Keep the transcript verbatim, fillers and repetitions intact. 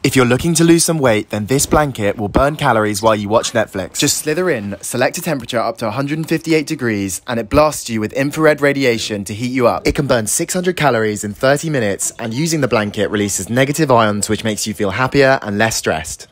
If you're looking to lose some weight, then this blanket will burn calories while you watch Netflix. Just slither in, select a temperature up to one hundred fifty-eight degrees, and it blasts you with infrared radiation to heat you up. It can burn six hundred calories in thirty minutes, and using the blanket releases negative ions, which makes you feel happier and less stressed.